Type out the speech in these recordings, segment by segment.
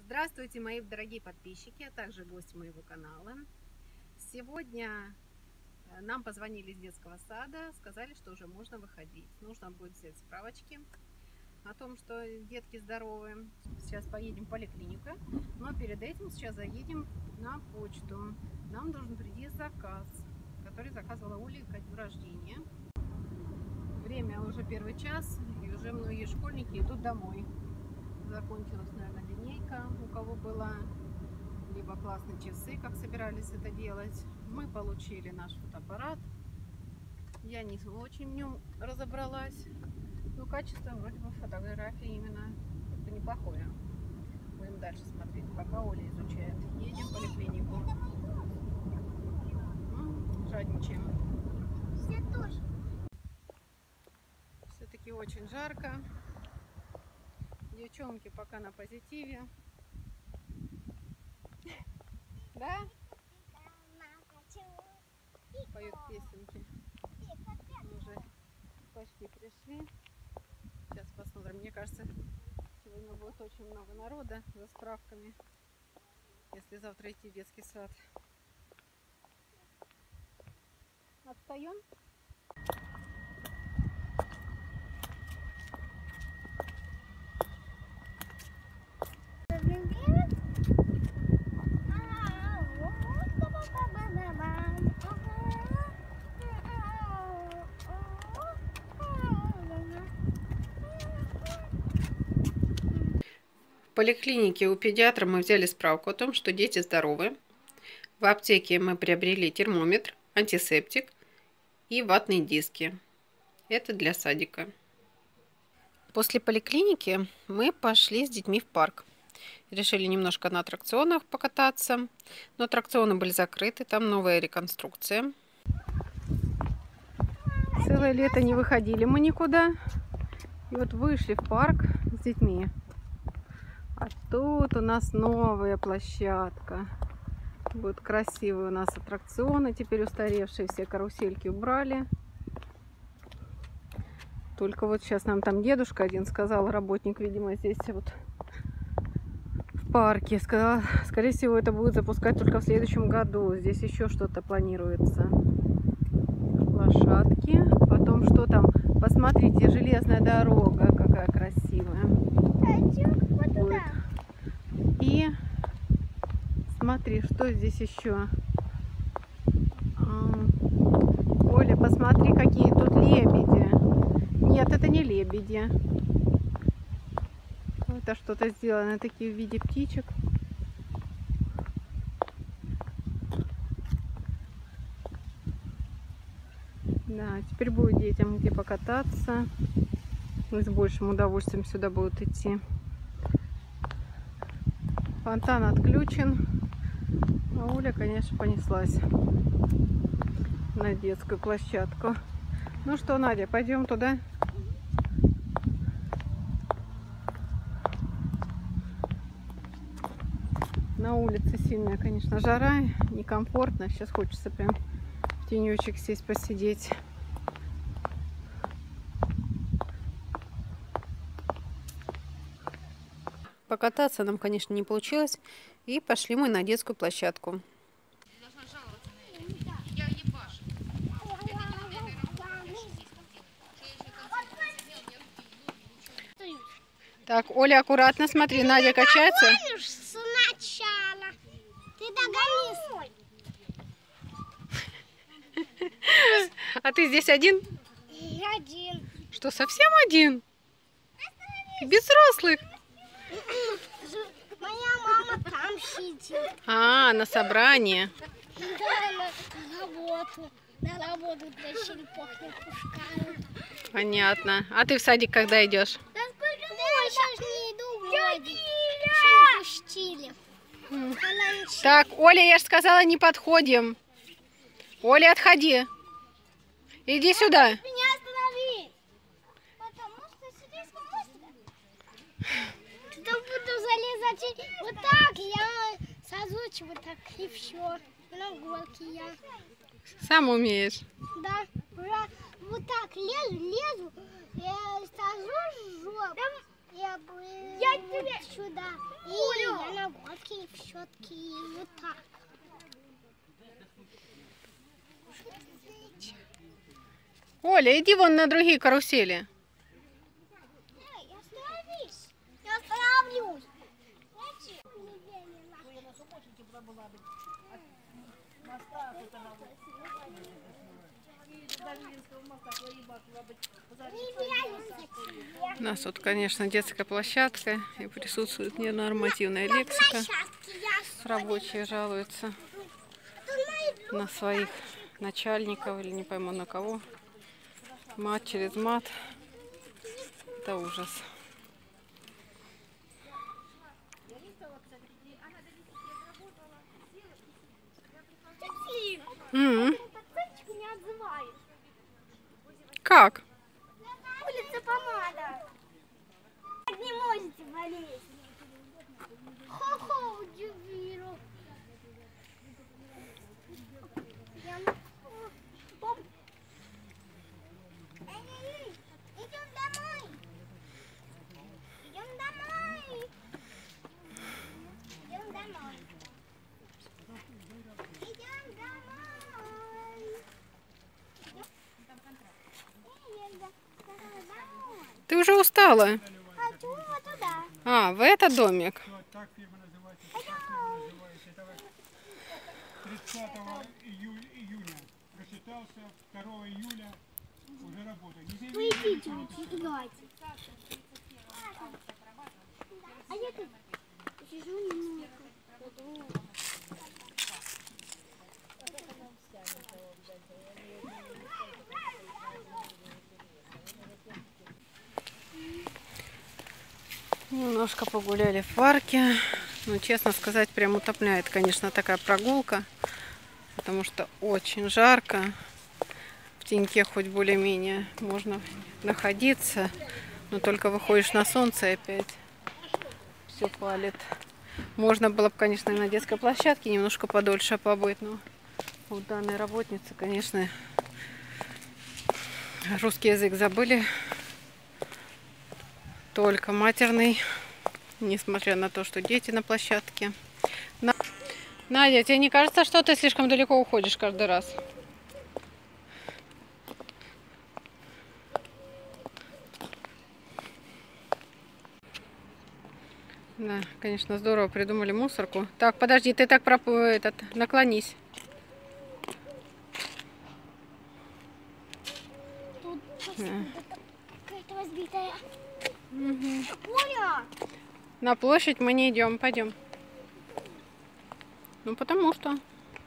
Здравствуйте, мои дорогие подписчики, а также гости моего канала. Сегодня нам позвонили из детского сада, сказали, что уже можно выходить. Нужно будет взять справочки о том, что детки здоровы. Сейчас поедем в поликлинику, но перед этим сейчас заедем на почту. Нам должен прийти заказ, который заказывала Оля ко дню рождения. Время уже 1 час, и уже многие школьники идут домой. Закончилась, наверное, линейка, у кого была, либо классные часы, как собирались это делать. Мы получили наш фотоаппарат. Я не очень в нем разобралась, но качество вроде бы фотографии именно как-то неплохое. Будем дальше смотреть, пока Оля изучает. Едем в поликлинику. Жадничаем. Все-таки очень жарко. Девчонки пока на позитиве. Да? Поют песенки. Мы уже почти пришли. Сейчас посмотрим. Мне кажется, сегодня будет очень много народа за справками, если завтра идти в детский сад. Отстаем? В поликлинике у педиатра мы взяли справку о том, что дети здоровы. В аптеке мы приобрели термометр, антисептик и ватные диски. Это для садика. После поликлиники мы пошли с детьми в парк. Решили немножко на аттракционах покататься, но аттракционы были закрыты, там новая реконструкция. Целое лето не выходили мы никуда. И вот вышли в парк с детьми. А тут у нас новая площадка. Вот красивые у нас аттракционы. Теперь устаревшие все карусельки убрали. Только вот сейчас нам там дедушка один сказал, работник, видимо, здесь вот в парке. Сказал, скорее всего, это будет запускать только в следующем году. Здесь еще что-то планируется. Лошадки. Потом что там? Посмотрите, железная дорога. Какая красивая. Вот. И смотри, что здесь еще. Оля, посмотри, какие тут лебеди. Нет, это не лебеди. Это что-то сделано такие в виде птичек. Да, теперь будет детям где покататься. С большим удовольствием сюда будут идти. Фонтан отключен. А Оля, конечно, понеслась на детскую площадку. Ну что, Надя, пойдем туда? На улице сильная, конечно, жара, некомфортно. Сейчас хочется прям в тенечек сесть, посидеть. Покататься нам, конечно, не получилось. И пошли мы на детскую площадку. Так, Оля, аккуратно, смотри, Надя качается. Сначала. Ты догони. А ты здесь один? Один. Что, совсем один? И без взрослых? Моя мама там сидит. А, на собрание. Да, на работу. На работу тащили, пахнет пушками. Понятно. А ты в садик когда идешь? Да сколько можно? Сейчас не иду вроде. Еще не пустили. Так, Оля, я же сказала, не подходим. Оля, отходи. Иди сюда. Меня останови. Потому что сидишь на мостике. Ты буду залезать вот так. Я созучу вот так и все. На горке я. Сам умеешь. Да. Вот так лезу. Я сажу жопу. Я тебе сюда. И я в щетки и вот так. Оля, иди вон на другие карусели. Эй, остановись. Я остановлюсь. У нас тут, конечно, детская площадка и присутствует ненормативная лексика. Рабочие жалуются на своих начальников или не пойму на кого. Мат через мат. Это ужас. Как? Улица помада. Так не можете болеть. Хо-хо, удивило. Идем домой. Идем домой. Идем домой. Идем домой. Ты уже устала? Хочу вот туда. А, в этот домик? Так фирма называется. 30 июня просчитался, 2 июля уже работает. Вы идите, играйте. А я тут сижу немного. Немножко погуляли в парке. Ну, честно сказать, прям утопляет, конечно, такая прогулка. Потому что очень жарко. В теньке хоть более-менее можно находиться. Но только выходишь на солнце и опять все палит. Можно было бы, конечно, и на детской площадке немножко подольше побыть. Но у данной работницы, конечно, русский язык забыли. Только матерный, несмотря на то, что дети на площадке. Надя, тебе не кажется, что ты слишком далеко уходишь каждый раз? Да, конечно, здорово придумали мусорку. Так, подожди, ты так наклонись. Тут какая-то разбитая. Оля! На площадь мы не идем, пойдем. Ну, потому что.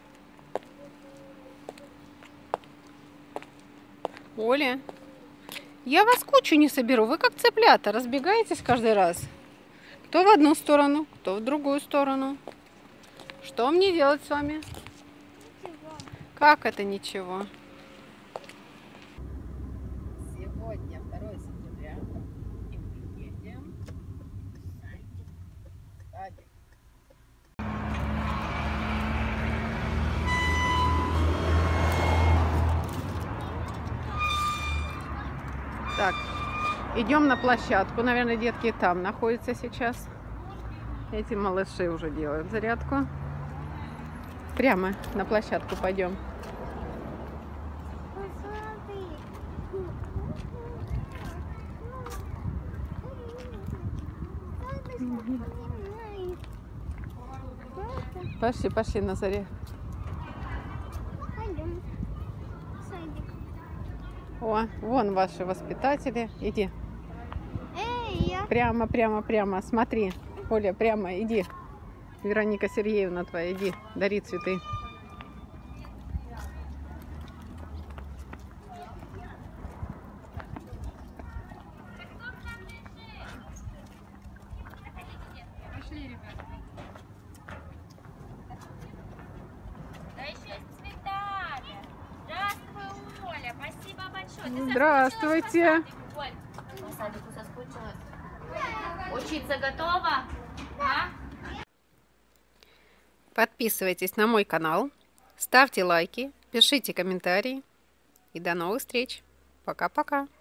Оля, я вас кучу не соберу. Вы как цыплята, разбегаетесь каждый раз. Кто в одну сторону, кто в другую сторону. Что мне делать с вами? Как это ничего? Сегодня 2 сентября. И мы едем в садик. Так, идем на площадку. Наверное, детки там находятся сейчас. Эти малыши уже делают зарядку. Прямо на площадку пойдем. Пошли, пошли на заре. Пойдем. Садик. О, вон ваши воспитатели. Иди. Эй, я. Прямо, прямо, прямо. Смотри. Оля, прямо иди. Вероника Сергеевна твоя, иди. Дари цветы. Пошли, ребята. Да еще и с цветами. Здравствуй, Оля. Спасибо большое. Здравствуйте. Оль, по садику соскучилась? Учиться готова? А? Подписывайтесь на мой канал, ставьте лайки, пишите комментарии и до новых встреч. Пока-пока.